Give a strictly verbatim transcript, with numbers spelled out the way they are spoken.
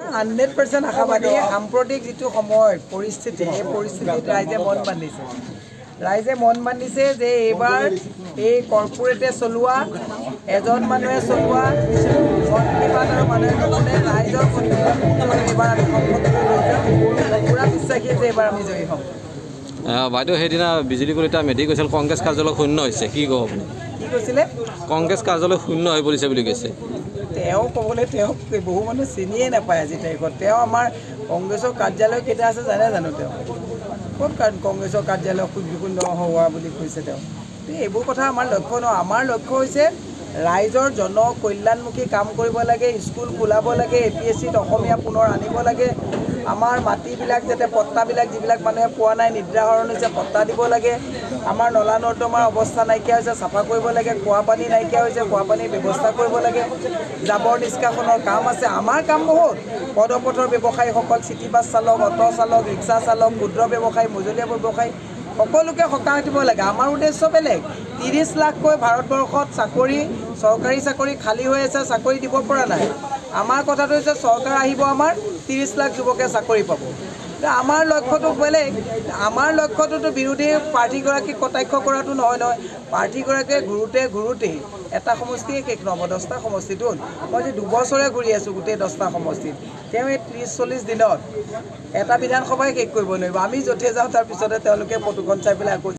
Hundred percent আশাবাদী। সাম্প্ৰতিক যিটো সময় পৰিস্থিতি, এই পৰিস্থিতিত ৰাইজে মন বান্ধিছে ৰাইজে মন বান্ধিছে যে এইবাৰ এই কৰ্পোৰেটে চলোৱা, এজন মানুহে চলোৱা মন্ত্ৰীবাদ আৰু মানুহে নুশুনে ৰাইজৰ এইবাৰ আমি সম্পত্তি লৈ যাম। পূৰা বিশ্বাসী যে এইবাৰ আমি জয়ী হ'ম। বাইদেউ সেইদিনা বিজুলী কলিতা মেধি কৈছিল কংগ্ৰেছ কাৰ্যালয় শূন্য হৈছে, কি ক'ব আপুনি? কি কৈছিলে? কংগ্ৰেছ কাৰ্যালয় শূন্য হৈ পৰিছে বুলি কৈছে। তেওঁ ক'বলৈ তেওঁক বহু মানুহ চিনিয়ে নাপায় আজি তাৰিখত। তেওঁ আমাৰ কংগ্ৰেছৰ কাৰ্যালয় কেইটা আছে জানে জানো? তেওঁ ক'ত কংগ্ৰেছৰ কাৰ্যালয় শূন্য হোৱা বুলি কৈছে তেওঁ? এইবোৰ কথা আমাৰ লক্ষ্য নহয়। আমাৰ লক্ষ্য হৈছে ৰাইজৰ জন কল্যাণমুখী কাম কৰিব লাগে, স্কুল খোলাব লাগে, এ পি এছ চিত অসমীয়া পুনৰ আনিব লাগে, আমাৰ মাটিবিলাক যাতে পট্টাবিলাক যিবিলাক মানুহে পোৱা নাই, নিদ্ৰাহৰণ হৈছে, পট্টা দিব লাগে, আমাৰ নলা নৰ্দমাৰ অৱস্থা নাইকিয়া হৈছে, চাফা কৰিব লাগে, খোৱা পানী নাইকিয়া হৈছে, খোৱা পানীৰ ব্যৱস্থা কৰিব লাগে, জাবৰ নিষ্কাশনৰ কাম আছে। আমাৰ কাম বহুত। পদপথৰ ব্যৱসায়ীসকল, চিটি বাছ চালক, অটো চালক, ৰিক্সা চালক, ক্ষুদ্ৰ ব্যৱসায়ী, মজলীয়া ব্যৱসায়ী সকলোকে সকাহ দিব লাগে। আমাৰ উদ্দেশ্য বেলেগ। ত্ৰিছ লাখকৈ ভাৰতবৰ্ষত চাকৰি, চৰকাৰী চাকৰি খালী হৈ আছে, চাকৰি দিব পৰা নাই। আমাৰ কথাটো হৈছে চৰকাৰ আহিব, আমাৰ ত্ৰিছ লাখ যুৱকে চাকৰি পাব। আমাৰ লক্ষ্যটো বেলেগ। আমাৰ লক্ষ্যটোতো বিৰোধী প্ৰাৰ্থীগৰাকীক কটাক্ষ কৰাটো নহয় নহয় প্ৰাৰ্থীগৰাকীয়ে ঘূৰোতে ঘূৰোতেই এটা সমষ্টিয়ে শেষ নহ'ব, দহটা সমষ্টিটোত। মই যে দুবছৰে ঘূৰি আছোঁ গোটেই দহটা সমষ্টিত। তেওঁ এই ত্ৰিছ চল্লিছ দিনত এটা বিধানসভাই শেষ কৰিব নোৱাৰিব। আমি য'তে যাওঁ তাৰপিছতে তেওঁলোকে ফটোখন চাই পেলাই আকৌ